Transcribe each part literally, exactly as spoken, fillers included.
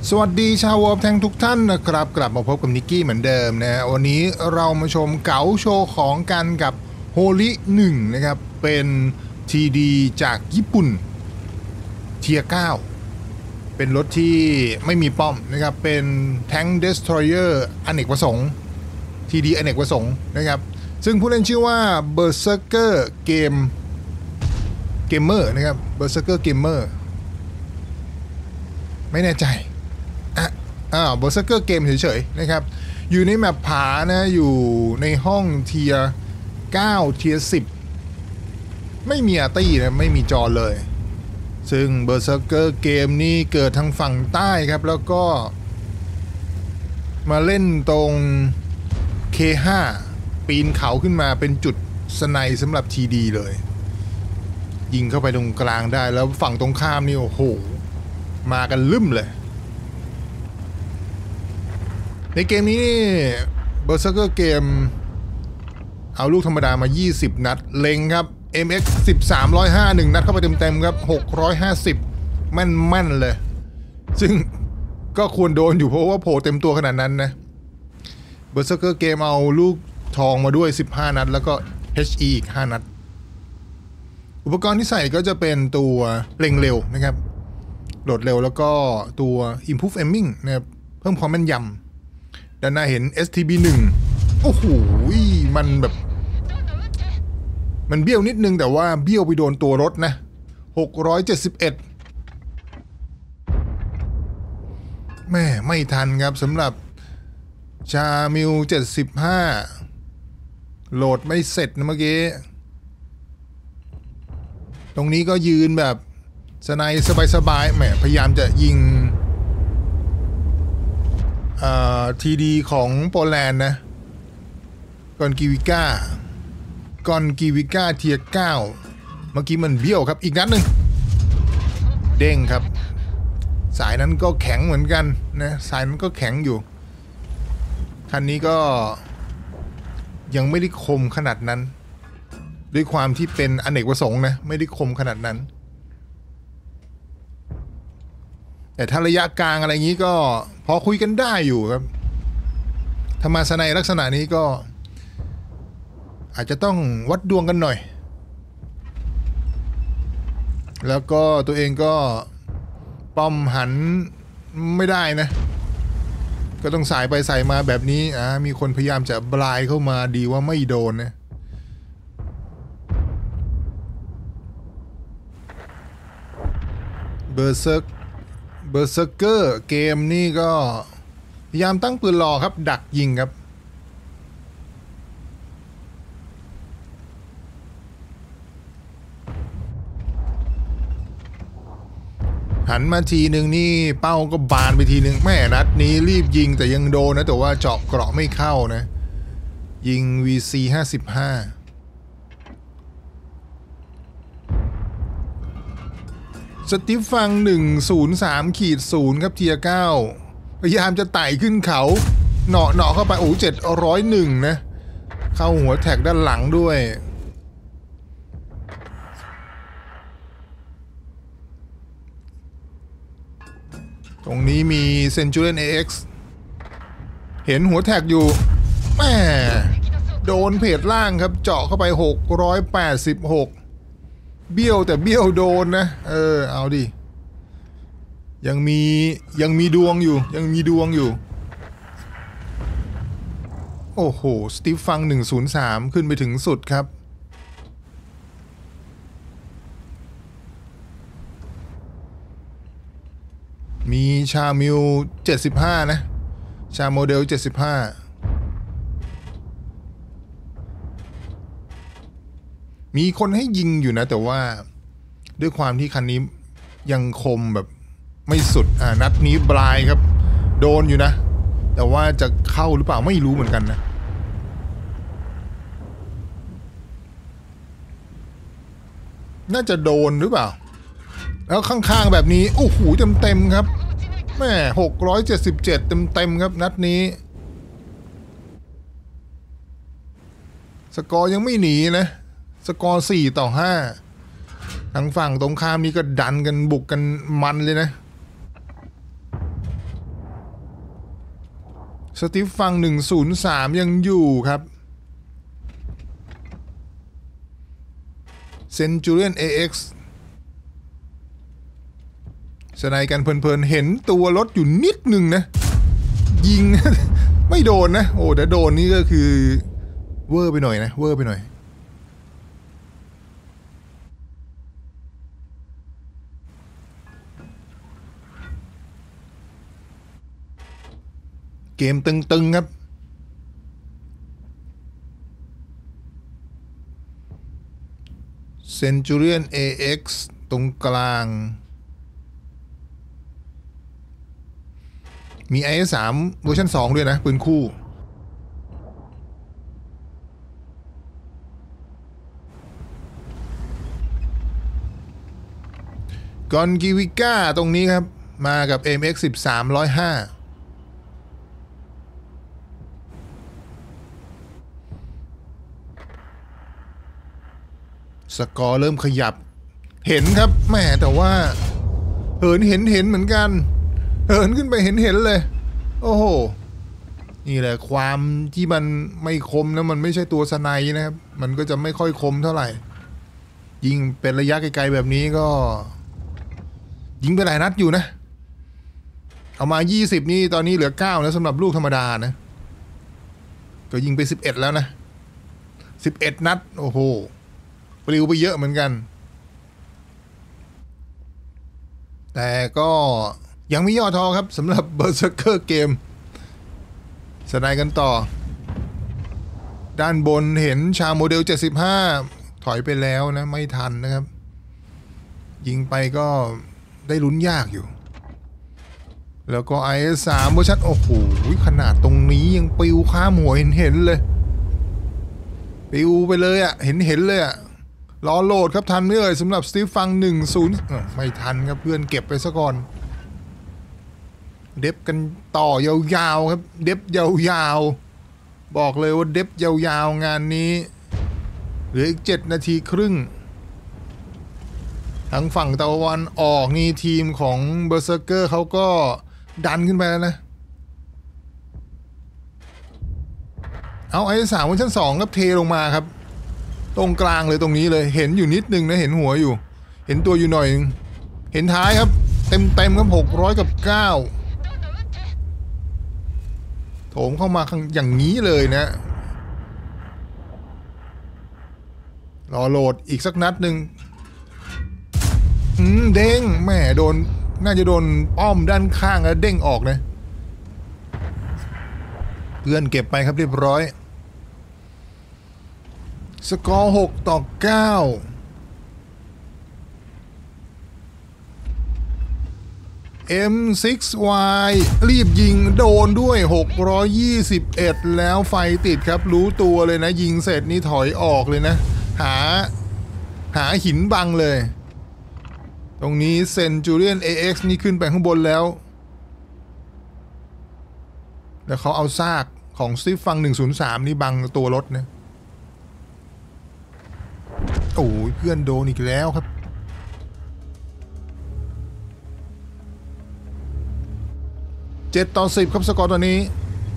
สวัสดีชาววอลแทงทุกท่านนะครับกลับมาพบกับนิกกี้เหมือนเดิมนะวันนี้เรามาชมเก๋าโชว์ของกันกับโฮลิหนึ่งนะครับเป็น ที ดี จากญี่ปุ่นเทียร์เก้าเป็นรถที่ไม่มีป้อมนะครับเป็นแทงค์เดสทรอยเออร์อเนกประสงค์ ที ดี อเนกประสงค์นะครับซึ่งผู้เล่นชื่อว่า Berserker Game Gamer นะครับ Berserker Gamer ไม่แน่ใจอ่าเบอร์เซอร์เกอร์เกมเฉยๆนะครับอยู่ในแมปผานะอยู่ในห้องเทียร์เก้าเทียร์สิบไม่มีอาร์ตี้นะไม่มีจอเลยซึ่งเบอร์เซอร์เกอร์เกมนี้เกิดทางฝั่งใต้ครับแล้วก็มาเล่นตรง เค ห้า ปีนเขาขึ้นมาเป็นจุดสไนสำหรับ ที ดี เลยยิงเข้าไปตรงกลางได้แล้วฝั่งตรงข้ามนี่โอ้โหมากันลืมเลยในเกมนี้นี่ Berserker เกมเอาลูกธรรมดามายี่สิบนัดเล็งครับ เอ็ม เอ็กซ์ สิบสาม หนึ่งศูนย์ห้า หนึ่งนัดเข้าไปเต็มๆครับหกร้อยห้าสิบแม่นๆเลยซึ่งก็ควรโดนอยู่เพราะว่าโผล่เต็มตัวขนาดนั้นนะ Berserker เกมเอาลูกทองมาด้วยสิบห้านัดแล้วก็ เอช อี อีกห้านัดอุปกรณ์ที่ใส่ก็จะเป็นตัวเล็งเร็วนะครับโหลดเร็วแล้วก็ตัว Improve Aiming นะครับเพิ่มความแม่นยำด้านหน้าเห็น เอส ที บี หนึ่ง โอ้โหมันแบบมันเบี้ยวนิดนึงแต่ว่าเบี้ยวไปโดนตัวรถนะหกร้อยเจ็ดสิบเอ็ดแม่ไม่ทันครับสำหรับชามิวเจ็ดสิบห้าโหลดไม่เสร็จนะเมื่อกี้ตรงนี้ก็ยืนแบบสไนสบายๆแหมพยายามจะยิงที ดี ของโปแลนด์นะกอนกีวิก้ากอนกีวิก้าเทียร์เก้าเมื่อกี้มันเบี้ยวครับอีกนัดหนึ่งเด้งครับสายนั้นก็แข็งเหมือนกันนะสายนั้นก็แข็งอยู่คันนี้ก็ยังไม่ได้คมขนาดนั้นด้วยความที่เป็นอเนกประสงค์นะไม่ได้คมขนาดนั้นแต่ถ้าระยะกลางอะไรงี้ก็พอคุยกันได้อยู่ครับถ้ามาสไนลักษณะนี้ก็อาจจะต้องวัดดวงกันหน่อยแล้วก็ตัวเองก็ป้อมหันไม่ได้นะก็ต้องสายไปสายมาแบบนี้อ่ามีคนพยายามจะบลายเข้ามาดีว่าไม่โดนนะเบอร์เซิร์กเบอร์เซอร์เกอร์เกมนี่ก็พยายามตั้งปืนรอครับดักยิงครับหันมาทีหนึ่งนี่เป้าก็บานไปทีหนึ่งแม่นัดนี้รีบยิงแต่ยังโดนนะแต่ว่าเจาะเกราะไม่เข้านะยิง วี ซี ห้าสิบห้าสติฟฟังหนึ่งศูนย์สามขีดศูนย์ครับเทียร์เก้าพยายามจะไต่ขึ้นเขาเหนาะเหนาะเข้าไปโอ้เจ็ดร้อยหนึ่งนะเข้าหัวแท็กด้านหลังด้วยตรงนี้มีเซนจูเรียน เอ เอ็กซ์ เห็นหัวแท็กอยู่แม่โดนเพจล่างครับเจาะเข้าไปหกร้อยแปดสิบหกเบี้ยวแต่เบี้ยวโดนนะเออเอาดิยังมียังมีดวงอยู่ยังมีดวงอยู่โอ้โหสตีฟฟังหนึ่งศูนย์สามขึ้นไปถึงสุดครับมีชามิวเจ็ดสิบห้านะชาโมเดลเจ็ดสิบห้ามีคนให้ยิงอยู่นะแต่ว่าด้วยความที่คันนี้ยังคมแบบไม่สุดอ่านัดนี้บลายครับโดนอยู่นะแต่ว่าจะเข้าหรือเปล่าไม่รู้เหมือนกันนะน่าจะโดนหรือเปล่าแล้วข้างๆแบบนี้โอ้โหเต็มๆครับแม่หกร้อยเจ็ดสิบเจ็ดเต็มๆครับนัดนี้สกอร์ยังไม่หนีนะสกอร์สี่ต่อห้าทางฝั่งตรงข้ามนี้ก็ดันกันบุกกันมันเลยนะสตีฟฟังหนึ่งศูนย์สามยังอยู่ครับเซนจูเรียน เอ เอ็กซ์ สไนกันเพลินๆเห็นตัวรถอยู่นิดหนึ่งนะยิง ไม่โดนนะโอ้แต่โดนนี่ก็คือเวอร์ไปหน่อยนะเวอร์ไปหน่อยเกมตึงๆครับเซนจูเรียน เอ เอ็กซ์ ตรงกลางมี ไอ เอส สาม เวอร์ชันสองด้วยนะปืนคู่กอนกิวิก้าตรงนี้ครับมากับ เอ็ม เอ็กซ์ สิบสาม หนึ่งศูนย์ห้าสกอร์เริ่มขยับเห็นครับแหมแต่ว่าเหินเห็นเห็นเหมือนกันเหินขึ้นไปเห็นเห็นเลยโอ้โหนี่แหละความที่มันไม่คมนะมันไม่ใช่ตัวสไนนะครับมันก็จะไม่ค่อยคมเท่าไหร่ยิงเป็นระยะไกลๆแบบนี้ก็ยิงไปหลายนัดอยู่นะเอามายี่สิบนี่ตอนนี้เหลือเก้าแล้วสำหรับลูกธรรมดานะก็ยิงไปสิบเอ็ดแล้วนะสิบเอ็ดนัดโอ้โหปลิวไปเยอะเหมือนกันแต่ก็ยังไม่ย่อท้อครับสำหรับเบอร์เซอร์เกอร์เกมสไนกันต่อด้านบนเห็นชาโมเดลเจ็ดสิบห้าถอยไปแล้วนะไม่ทันนะครับยิงไปก็ได้ลุ้นยากอยู่แล้วก็ ไอ เอส สาม เวอร์ชันโอ้โหขนาดตรงนี้ยังปลิวข้ามหัวเห็นเห็นเลยปลิวไปเลยอะ่ะเห็นเห็นเลยอะ่ะรอโหลดครับทันไหมเอ่ยสำหรับสตีฟฟังหนึ่งศูนย์ไม่ทันครับเพื่อนเก็บไปซะก่อนเด็บกันต่อยาวๆครับเด็บยาวๆบอกเลยว่าเด็บยาวๆงานนี้เหลืออีกเจ็ดนาทีครึ่งทางฝั่งตะวันออกนี่ทีมของเบอร์เซอร์เกอร์เขาก็ดันขึ้นไปแล้วนะเอาไอ้สามเวอร์ชันสองครับเทลงมาครับตรงกลางเลยตรงนี้เลยเห็นอยู่นิดนึงนะเห็นหัวอยู่เห็นตัวอยู่หน่อยเห็นท้ายครับเต็มเต็มครับหกร้อยกับเก้าโถมเข้ามาอย่างนี้เลยนะรอโหลดอีกสักนัดหนึ่งอืมเด้งแม่โดนน่าจะโดนป้อมด้านข้างแล้วเด้งออกนะเพื่อนเก็บไปครับเรียบร้อยสกอร์หกต่อเก้า เอ็ม ซิกซ์ วาย รีบยิงโดนด้วยหกร้อยยี่สิบเอ็ดแล้วไฟติดครับรู้ตัวเลยนะยิงเสร็จนี่ถอยออกเลยนะหาหาหินบังเลยตรงนี้เซนจูเรียน เอ เอ็กซ์ นี่ขึ้นไปข้างบนแล้วแล้วเขาเอาซากของสตีฟฟังหนึ่งศูนย์สามนี่บังตัวรถนะโอ้ยเพื่อนโดนอีกแล้วครับเจ็ดต่อสิบครับสกอร์ตอนนี้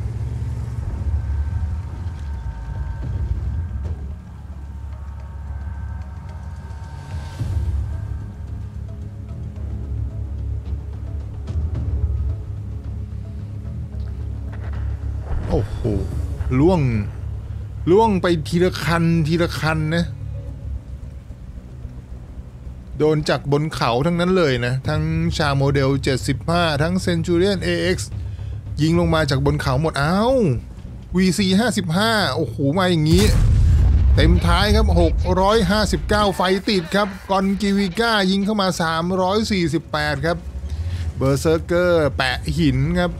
โอ้โหล่วงล่วงไปทีละคันทีละคันนะโดนจากบนเขาทั้งนั้นเลยนะทั้งชาโมเดลเจ็ดสิบห้าทั้งเซนจูเรียน เอ เอ็กซ์ ยิงลงมาจากบนเขาหมดอ้าว วี ซี ห้าสิบห้าโอ้โหมาอย่างนี้เต็มท้ายครับหกร้อยห้าสิบเก้าไฟติดครับกอนกิวิก้ายิงเข้ามาสามร้อยสี่สิบแปดครับเบอร์เซอร์เกอร์แปะหินครับ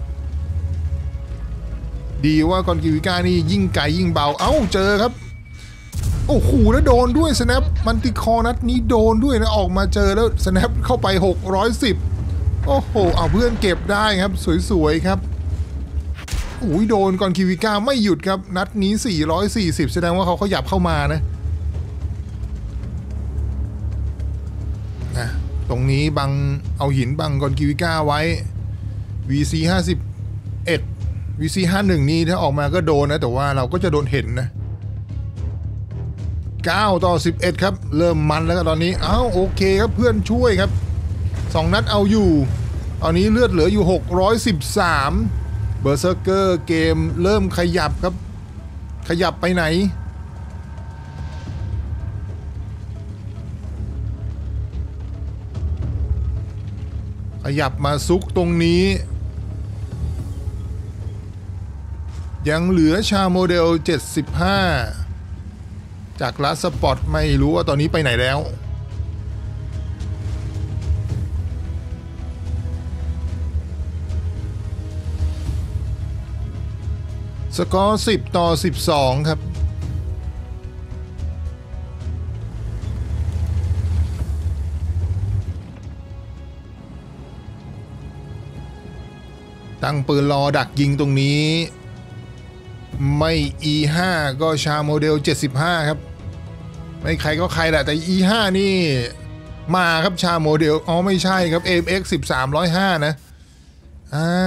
ดีว่ากอนกิวิก้านี่ยิ่งไกลยิ่งเบาเอ้าเจอครับโอ้โหแล้วโดนด้วยสแนปมันติคอนัดนี้โดนด้วยนะออกมาเจอแล้วสแนปเข้าไปหกร้อยสิบโอ้โหเอาเพื่อนเก็บได้ครับสวยๆครับโอ้ยโดนก่อนคิวิก้าไม่หยุดครับนัดนี้สี่ร้อยสี่สิบแสดงว่าเขาขยับเข้ามานะอ่ะตรงนี้บังเอาหินบังก่อนคิวิก้าไว้ วี ซี ห้าสิบเอ็ดวี ซี ห้าสิบเอ็ด นี่ถ้าออกมาก็โดนนะแต่ว่าเราก็จะโดนเห็นนะเก้าต่อสิบเอ็ดครับเริ่มมันแล้วก็ตอนนี้อ้าวโอเคครับเพื่อนช่วยครับสองนัดเอาอยู่ตอนนี้เลือดเหลืออยู่หกร้อยสิบสามเบอร์เซอร์เกอร์เกมเริ่มขยับครับขยับไปไหนขยับมาซุกตรงนี้ยังเหลือชาโมเดลเจ็ดสิบห้าจากลาสปอร์ตไม่รู้ว่าตอนนี้ไปไหนแล้วสกอร์สิบต่อสิบสองครับตั้งปืนรอดักยิงตรงนี้ไม่ อี ห้า ก็ชาโมเดลเจ็ดสิบห้าครับไม่ใครก็ใครแหละแต่ อี ห้า นี่มาครับชาโมเดลอ๋อไม่ใช่ครับ เอ็ม เอ็กซ์ สิบสามร้อยห้า นะอ่า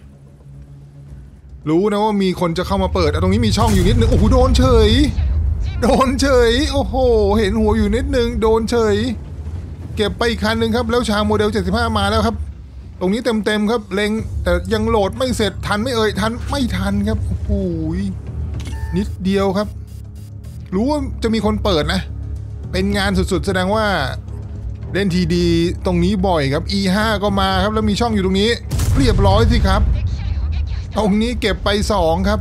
รู้นะว่ามีคนจะเข้ามาเปิดตรงนี้มีช่องอยู่นิดนึงโอ้โหโดนเฉยโดนเฉยโอ้โหเห็นหัวอยู่นิดนึงโดนเฉยเก็บไปอีกคันหนึ่งครับแล้วชาโมเดลเจ็ดสิบห้ามาแล้วครับตรงนี้เต็มๆครับเล็งแต่ยังโหลดไม่เสร็จทันไม่เอ่ยทันไม่ทันครับโอ้โหนิดเดียวครับรู้ว่าจะมีคนเปิดนะเป็นงานสุดๆแสดงว่าเล่นทีดีตรงนี้บ่อยครับ อี ห้า ก็มาครับแล้วมีช่องอยู่ตรงนี้เรียบร้อยสิครับตรงนี้เก็บไปสองครับ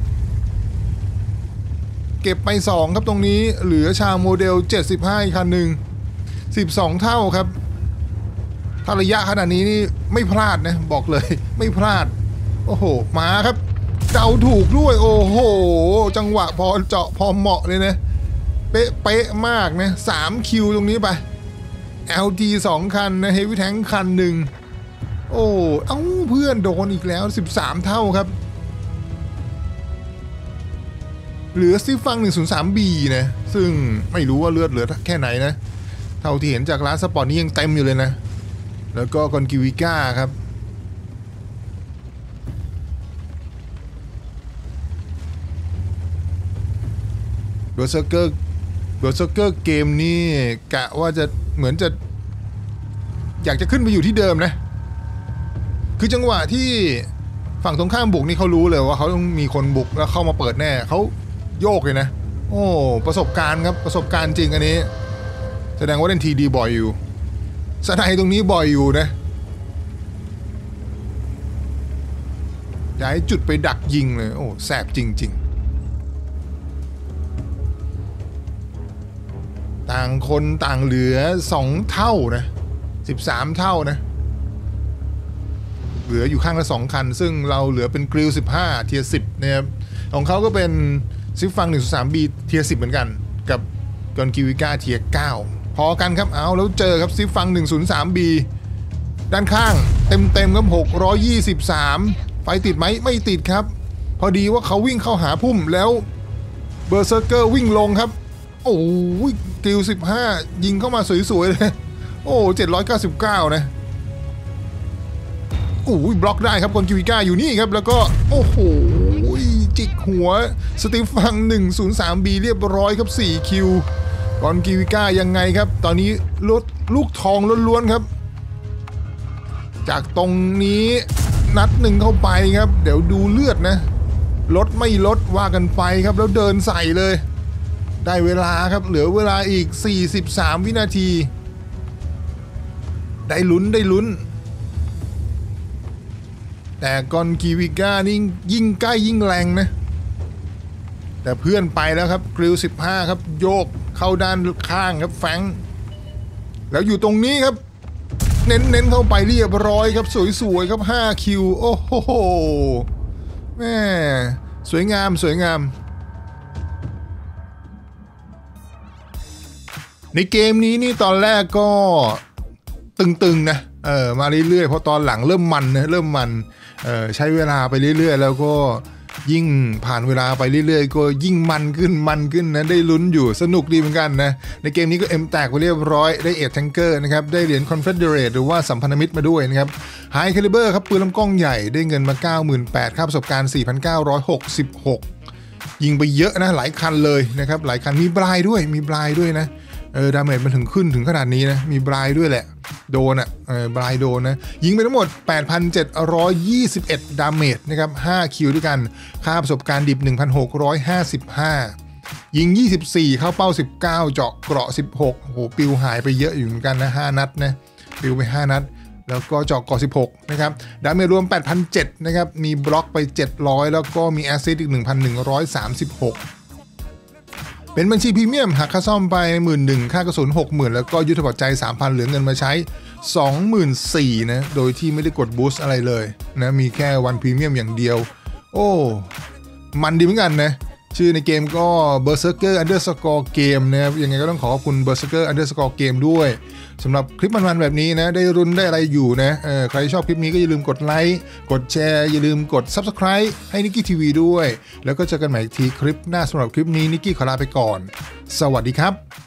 เก็บไปสองครับตรงนี้เหลือชาโมเดลเจ็ดสิบห้าอีกคันหนึ่งสิบสองเท่าครับถ้าระยะขนาดนี้นี่ไม่พลาดนะบอกเลยไม่พลาดโอ้โหมาครับเดาถูกด้วยโอ้โหจังหวะพอเจาะพอเหมาะเลยนะเป๊ะเป๊ะมากนะสามคิวตรงนี้ไป แอล ที สองคันนะเฮฟวี่แทงค์คันหนึ่งโอ้เอ้าเพื่อนโดนอีกแล้วสิบสามเท่าครับเหลือซิฟัง หนึ่งศูนย์สาม บี นะซึ่งไม่รู้ว่าเลือดเหลือแค่ไหนนะเท่าที่เห็นจากร้านสปอร์ตนี้ยังเต็มอยู่เลยนะแล้วก็กอนกิวิก้าครับเบอร์เซอร์เกอร์เบอร์เซอร์เกอร์เกมนี้กะว่าจะเหมือนจะอยากจะขึ้นไปอยู่ที่เดิมนะคือจังหวะที่ฝั่งตรงข้ามบุกนี่เขารู้เลยว่าเขาต้องมีคนบุกแล้วเข้ามาเปิดแน่เขาโยกเลยนะโอ้ประสบการณ์ครับประสบการณ์จริงอันนี้แสดงว่าเล่นทีดีบ่อยอยู่สไนตรงนี้บ่อยอยู่นะย้ายจุดไปดักยิงเลยโอ้แสบจริงๆต่างคนต่างเหลือสองเท่านะสิบสามเท่านะเหลืออยู่ข้างละสองคันซึ่งเราเหลือเป็นกริลสิบห้าเทียร์สิบนะครับของเขาก็เป็นซิฟฟัง หนึ่งศูนย์สาม บี เทียร์สิบเหมือนกันกับกอนกิวิก้าเทียร์เก้าพอกันครับเอาแล้วเจอครับซิฟฟัง หนึ่งศูนย์สาม บี ด้านข้างเต็มๆครับหกร้อยยี่สิบสามไฟติดไหมไม่ติดครับพอดีว่าเขาวิ่งเข้าหาพุ่มแล้วเบอร์เซอร์เกอร์วิ่งลงครับโอ้ยกริลสิบห้ายิงเข้ามาสวยๆเลยโอ้เจ็ดร้อยเก้าสิบเก้านะโอ้ยบล็อกได้ครับกอนกิวิก้าอยู่นี่ครับแล้วก็โอ้โหจิกหัวสตีฟัง หนึ่งศูนย์สาม บี เรียบร้อยครับสี่คิวกอนกิวิก้ายังไงครับตอนนี้ลดลูกทองล้วนๆครับจากตรงนี้นัดหนึ่งเข้าไปครับเดี๋ยวดูเลือดนะลดไม่ลดว่ากันไปครับแล้วเดินใส่เลยได้เวลาครับเหลือเวลาอีกสี่สิบสามวินาทีได้ลุ้นได้ลุ้นแต่กอนกิวิก้านี่ยิ่งใกล้ยิ่งแรงนะแต่เพื่อนไปแล้วครับกริลสิบห้าครับโยกเข้าด้านข้างครับแฟงแล้วอยู่ตรงนี้ครับเน้นๆเข้าไปเรียบร้อยครับสวยๆครับห้าคิวโอ้โหแม่สวยงามสวยงามในเกมนี้นี่ตอนแรกก็ตึงๆนะเออมาเรื่อยๆเพราะตอนหลังเริ่มมันนะเริ่มมันเออใช้เวลาไปเรื่อยๆแล้วก็ยิ่งผ่านเวลาไปเรื่อยๆก็ยิ่งมันขึ้นมันขึ้นนะได้ลุ้นอยู่สนุกดีเหมือนกันนะในเกมนี้ก็เอ็มแตกไปเรียบร้อยได้เอทแทงเกอร์นะครับได้เหรียญคอนเฟเดเรตหรือว่าสัมพันธมิตรมาด้วยนะครับไฮคาลิเบอร์ครับปืนลำกล้องใหญ่ได้เงินมา เก้าหมื่นแปดพัน ค่าประสบการณ์ สี่พันเก้าร้อยหกสิบหก ยิงไปเยอะนะหลายคันเลยนะครับหลายคันมีบลายด้วยมีบลายด้วยนะเออดาเมจมันถึงขึ้นถึงขนาดนี้นะมีบลายด้วยแหละโดนอ่ะเออบลายโดนนะยิงไปทั้งหมด แปดพันเจ็ดร้อยยี่สิบเอ็ด ดาเมจนะครับห้าคิวด้วยกันค่าประสบการณ์ดิบ หนึ่งพันหกร้อยห้าสิบห้า ยิงยี่สิบสี่เข้าเป้าสิบเก้าเจาะเกราะสิบหกโอ้โหปิวหายไปเยอะอยู่เหมือนกันนะห้านัดนะปิวไปห้านัดแล้วก็เจาะเกาะสิบหกนะครับดาเมจรวม แปดพันเจ็ดร้อย นะครับมีบล็อกไปเจ็ดร้อยแล้วก็มีแอสซิสต์อีก หนึ่งพันหนึ่งร้อยสามสิบหก เป็นบัญชีพรีเมียมหักค่าซ่อมไป หนึ่งหมื่นหนึ่งพัน ค่ากระสุน หกหมื่น แล้วก็ยุทธปลอบใจ สามพัน เหลือเงินมาใช้ สองหมื่นสี่พัน นะโดยที่ไม่ได้กดบูสต์อะไรเลยนะมีแค่วันพรีเมียมอย่างเดียวโอ้มันดีเหมือนกันนะชื่อในเกมก็ Berserker Underscore Game นะครับยังไงก็ต้องขอขอบคุณ Berserker Underscore Game ด้วยสำหรับคลิปมันๆแบบนี้นะได้รุนได้อะไรอยู่นะเออใครชอบคลิปนี้ก็อย่าลืมกดไลค์กดแชร์อย่าลืมกด Subscribe ให้นิกกี้ทีวีด้วยแล้วก็เจอกันใหม่อีกทีคลิปหน้าสำหรับคลิปนี้นิกกี้ขอลาไปก่อนสวัสดีครับ